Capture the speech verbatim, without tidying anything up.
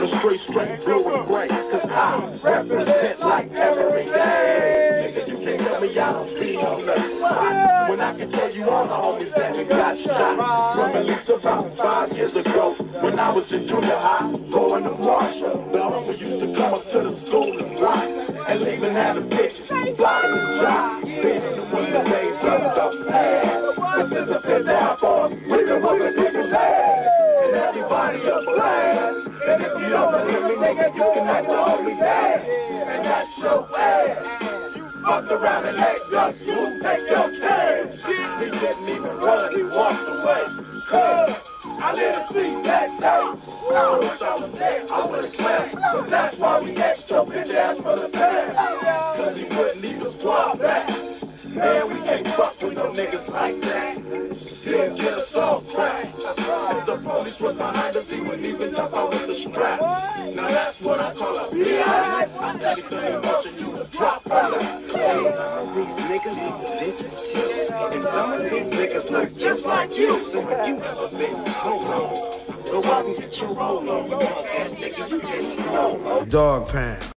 the straight, straight, blue and gray. Cause I represent like every day. Nigga, you can't tell me I don't be on the spot. When I can tell you all the homies that got shot. Reminisce about five years ago. When I was in junior high, going to Marshall. The homie used to come up to the school and rock. And leaving out the bitches, blocking the job. Been in the winter days of the past. But since the piss out for we been whooping people's ass. And everybody a blast. And if you don't believe me, nigga, you can ask the homie dad. And that's your ass. You fucked around and let us, you take your cash. He didn't even run, he walked away. Cause I didn't see that day. I wish I was there, I would've clapped. But that's why we asked your bitch ass for the pad. Cause he wouldn't even squad back. Man, we can't fuck with no niggas like that. He'll get us all cracked. If the police was behind us, he wouldn't even jump out with the strap. Now that's what I call a B I. I said if the emotion, you would drop on that. Some of these niggas eat the bitches too. And some of these niggas look just like you. So if you ever been told, go out and get your roll on. You ass nigga, you get snow. Dog Pound.